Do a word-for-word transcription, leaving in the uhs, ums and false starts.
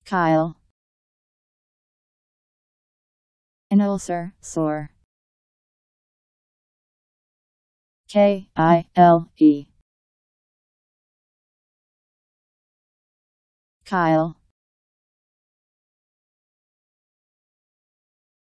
Kile. An ulcer, sore. K I L E. Kile.